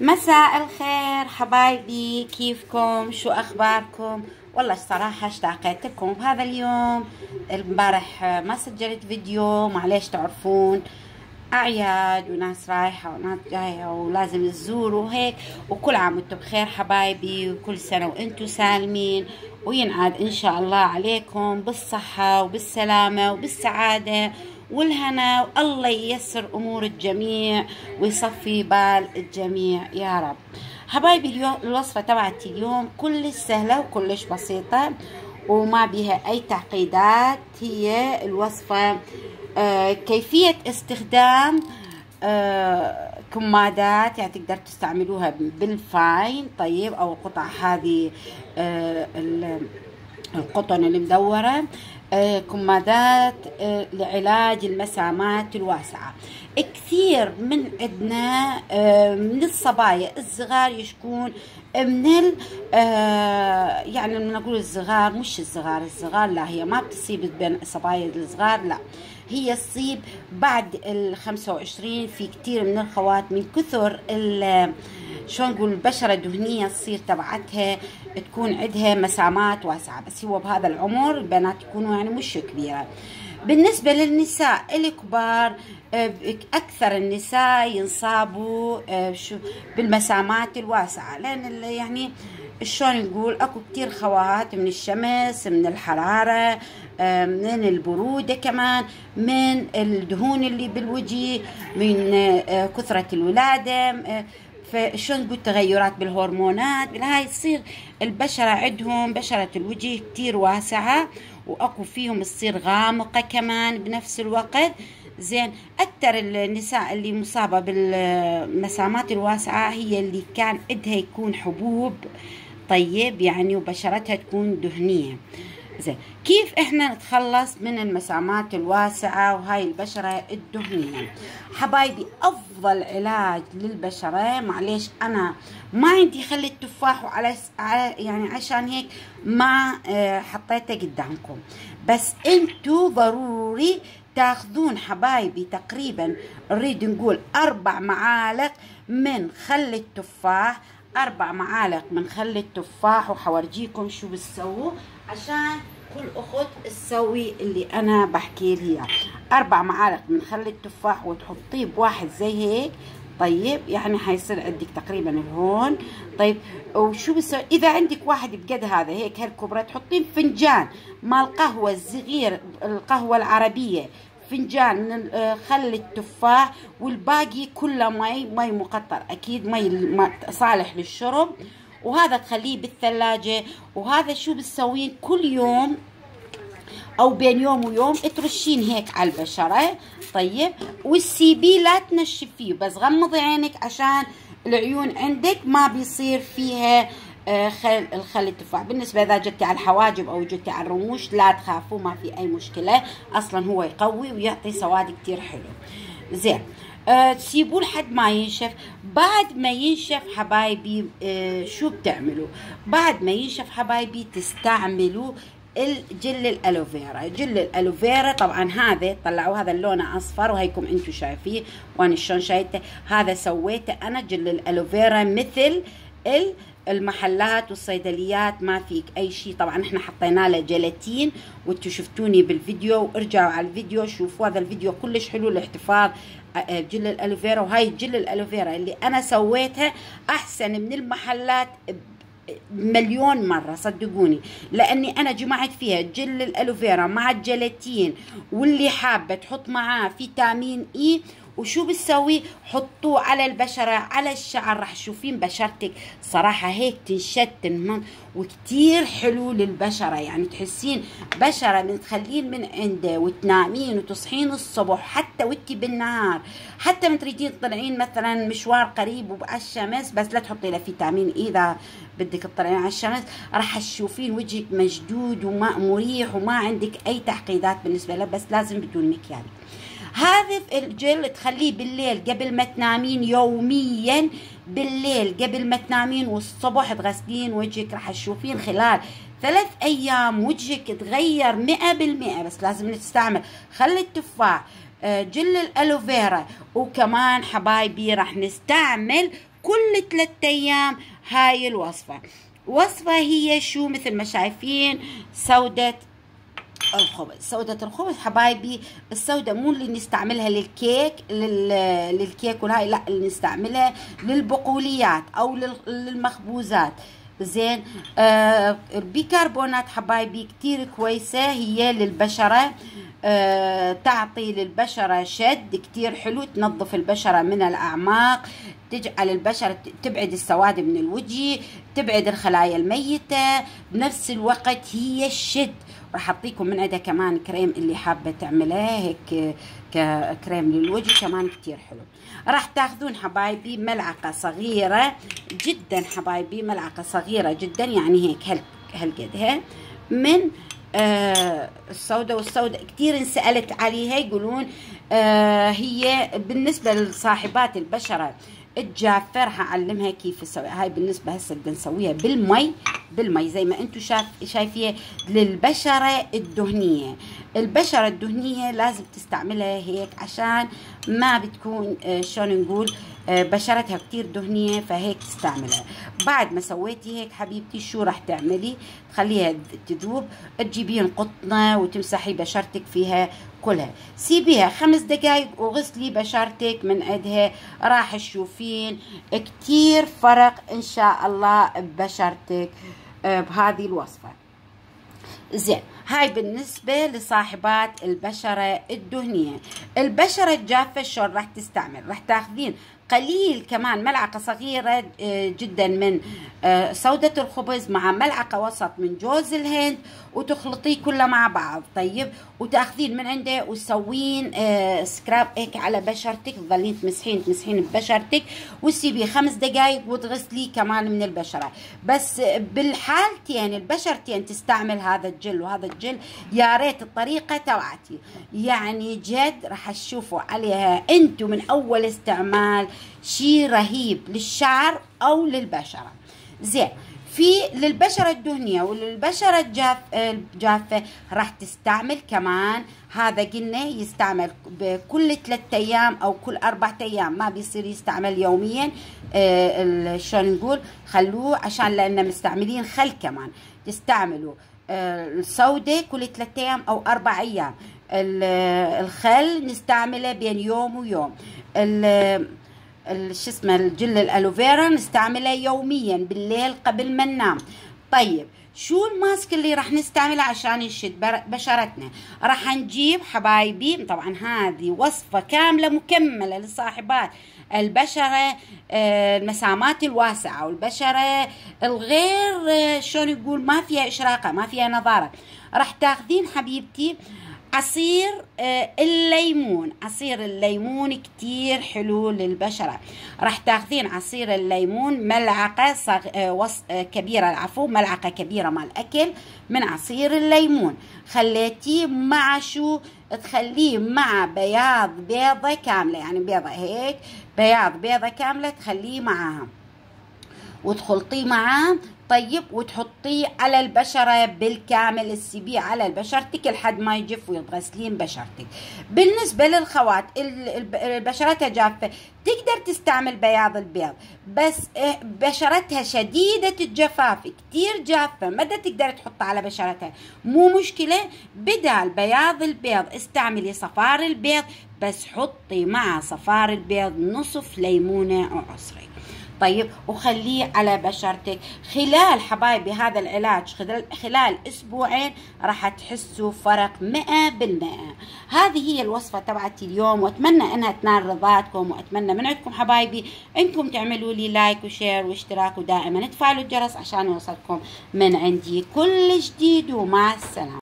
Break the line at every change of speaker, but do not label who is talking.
مساء الخير حبايبي، كيفكم؟ شو اخباركم؟ والله الصراحة اشتاقت لكم بهذا اليوم. امبارح ما سجلت فيديو، معليش تعرفون اعياد وناس رايحة وناس جاية ولازم تزوروا وهيك. وكل عام وانتم بخير حبايبي، وكل سنة وانتم سالمين، وينعاد ان شاء الله عليكم بالصحة وبالسلامة وبالسعادة والهنا، والله ييسر امور الجميع ويصفي بال الجميع يا رب. حبايبي الوصفة تبعتي اليوم كلش سهلة وكلش بسيطة وما بها اي تعقيدات. هي الوصفة كيفية استخدام كمادات، يعني تقدر تستعملوها بالفاين طيب، او القطع هذه القطن المدورة، كمادات لعلاج المسامات الواسعة. كثير من عندنا من الصبايا الصغار يشكون من يعني لما نقول الصغار، مش الصغار لا، هي ما بتصيب بين الصبايا الصغار، لا هي تصيب بعد ال25. في كثير من الخوات من كثر شلون نقول البشرة دهنية تصير تبعتها، تكون عندها مسامات واسعة، بس هو بهذا العمر البنات يكونوا يعني مش كبيرة. بالنسبة للنساء الكبار، أكثر النساء ينصابوا بالمسامات الواسعة، لأن يعني شلون نقول أكو كتير خوات من الشمس، من الحرارة، من البرودة، كمان من الدهون اللي بالوجه، من كثرة الولادة، فشلون نقول تغيرات بالهرمونات، بالهاي تصير البشرة عندهم بشرة الوجه كتير واسعة، واكو فيهم تصير غامقة كمان بنفس الوقت. زين، اكثر النساء اللي مصابة بالمسامات الواسعة هي اللي كان عندها يكون حبوب طيب يعني، وبشرتها تكون دهنية. زين، كيف احنا نتخلص من المسامات الواسعة وهاي البشرة الدهنية؟ حبايبي افضل علاج للبشرة، معليش انا ما عندي خل التفاح، وعلى يعني عشان هيك ما حطيته قدامكم، بس انتو ضروري تاخذون حبايبي تقريبا نريد نقول 4 معالق من خل التفاح، 4 معالق من خل التفاح، وحورجيكم شو بتسووا عشان كل اخت تسوي اللي انا بحكي لها. 4 معالق من خل التفاح وتحطيه بواحد زي هيك طيب، يعني حيصير عندك تقريبا الهون طيب. وشو بسوي اذا عندك واحد بقد هذا هيك هالكبرى، تحطين فنجان مال قهوه الصغير، القهوه العربيه، فنجان من خل التفاح، والباقي كله مي مقطر، اكيد مي صالح للشرب، وهذا تخليه بالثلاجة. وهذا شو بتسوين كل يوم او بين يوم ويوم ترشين هيك على البشرة طيب، والسيبيه لا تنشفيه، بس غمضي عينك عشان العيون عندك ما بيصير فيها الخل التفاح. بالنسبة إذا جتي على الحواجب أو جتي على الرموش لا تخافوا، ما في أي مشكلة، أصلا هو يقوي ويعطي سواد كتير حلو. زين، تسيبوه لحد ما ينشف. بعد ما ينشف حبايبي شو بتعملوا؟ بعد ما ينشف حبايبي تستعملوا الجل الالوفيرا. جل الالوفيرا طبعا هذا طلعوا، هذا اللون اصفر وهيكم انتم شايفيه وانا شلون شايفته، هذا سويته انا جل الالوفيرا مثل المحلات والصيدليات، ما فيك اي شيء. طبعا احنا حطينا له جيلاتين وانتم شفتوني بالفيديو، وارجعوا على الفيديو شوفوا هذا الفيديو كلش حلو لاحتفاظ جل الالوفيرا. وهاي جل الالوفيرا اللي انا سويتها احسن من المحلات مليون مرة صدقوني، لاني انا جمعت فيها جل الالوفيرا مع الجيلاتين، واللي حابة تحط معاه فيتامين اي. وشو بتسوي؟ حطوه على البشرة على الشعر، راح تشوفين بشرتك صراحة هيك تنشد وكتير حلو للبشرة، يعني تحسين بشرة من تخلين من عنده وتنامين وتصحين الصبح حتى وانتي بالنهار، حتى من تريدين تطلعين مثلا مشوار قريب وعلى الشمس، بس لا تحطي له فيتامين اي اذا بدك تطلعين على الشمس، راح تشوفين وجهك مشدود وما مريح وما عندك اي تعقيدات بالنسبة له، بس لازم بدون مكيال. هذا الجل تخليه بالليل قبل ما تنامين، يوميا بالليل قبل ما تنامين، والصبح تغسلين وجهك، راح تشوفين خلال 3 أيام وجهك تغير 100%. بس لازم نستعمل خل التفاح، جل الألوفيرا، وكمان حبايبي راح نستعمل كل 3 أيام هاي الوصفة. وصفة هي شو؟ مثل ما شايفين سودة الخبز. سودة الخبز حبايبي، السودة مو اللي نستعملها للكيك للكيك والهاي، لا، اللي نستعملها للبقوليات او للمخبوزات. زين. البيكربونات حبايبي كتير كويسة، هي للبشرة، تعطي للبشرة شد كتير حلو، تنظف البشرة من الأعماق، تجعل البشرة تبعد السواد من الوجه، تبعد الخلايا الميتة، بنفس الوقت هي الشد. راح اعطيكم من عندها كمان كريم اللي حابة تعملها هيك ككريم للوجه كمان كتير حلو. راح تاخذون حبايبي ملعقة صغيرة جدا حبايبي، ملعقة صغيرة جدا يعني هيك هالقدها من السوداء. والسوداء كتير انسألت عليها، يقولون هي بالنسبة لصاحبات البشرة الجافة راح اعلمها كيف تسوي هاي. بالنسبة هسه بدنا نسويها بالمي زي ما انتم شايفين. للبشرة الدهنية، البشرة الدهنية لازم تستعملها هيك عشان ما بتكون شلون نقول بشرتها كتير دهنية، فهيك تستعملها. بعد ما سويتي هيك حبيبتي شو راح تعملي؟ تخليها تذوب، تجيبين قطنة وتمسحي بشرتك فيها كلها، سيبيها 5 دقايق وغسلي بشرتك من عندها. راح تشوفين كتير فرق ان شاء الله ببشرتك بهذه الوصفة. زين، هاي بالنسبة لصاحبات البشرة الدهنية. البشرة الجافة شلون راح تستعمل؟ راح تاخذين قليل كمان ملعقة صغيرة جدا من سودة الخبز مع ملعقة وسط من جوز الهند، وتخلطيه كله مع بعض. طيب، وتاخذين من عنده وتسوين سكراب هيك على بشرتك، تظلين تمسحين ببشرتك وتسيبيه 5 دقايق وتغسليه كمان من البشرة. بس بالحالتين البشرتين تستعمل هذا الجل وهذا الجل، يا ريت الطريقة توعتي يعني جد راح تشوفوا عليها انتم من اول استعمال شي رهيب للشعر او للبشرة. زين، في للبشرة الدهنية وللبشرة الجافة راح تستعمل كمان هذا. قلنا يستعمل بكل 3 أيام او كل 4 أيام، ما بيصير يستعمل يوميا. شلون نقول؟ خلوه عشان لان مستعملين خل كمان. تستعملوا السودة كل 3 أيام او 4 أيام. الخل نستعمله بين يوم ويوم. شو اسمه الجل الالوفيرا نستعمله يوميا بالليل قبل ما ننام. طيب، شو الماسك اللي راح نستعمله عشان يشد بشرتنا؟ راح نجيب حبايبي، طبعا هذه وصفة كاملة مكملة لصاحبات البشرة المسامات الواسعة والبشرة الغير شلون يقول ما فيها إشراقة ما فيها نضارة. راح تاخذين حبيبتي عصير الليمون. عصير الليمون كتير حلو للبشرة. راح تاخذين عصير الليمون ملعقة كبيرة، العفو ملعقة كبيرة مال أكل من عصير الليمون. خليتيه مع شو؟ تخليه مع بياض بيضة كاملة، يعني بيضة هيك بياض بيضة كاملة تخليه معاها وتخلطيه معاه. طيب، وتحطيه على البشرة بالكامل، تسيبيه على بشرتك لحد ما يجف وتغسلين بشرتك. بالنسبة للخوات بشرتها جافة تقدر تستعمل بياض البيض، بس بشرتها شديدة الجفاف كتير جافة ما تقدر تحطها على بشرتها، مو مشكلة. بدال بياض البيض استعملي صفار البيض، بس حطي مع صفار البيض نصف ليمونة أو عصرة. طيب، وخليه على بشرتك خلال حبايبي هذا العلاج خلال 2 أسبوعين راح تحسوا فرق 100%. هذه هي الوصفة تبعتي اليوم، واتمنى انها تنال رضاتكم، واتمنى من عندكم حبايبي انكم تعملوا لي لايك وشير واشتراك، ودائما تفعلوا الجرس عشان يوصلكم من عندي كل جديد. ومع السلامة.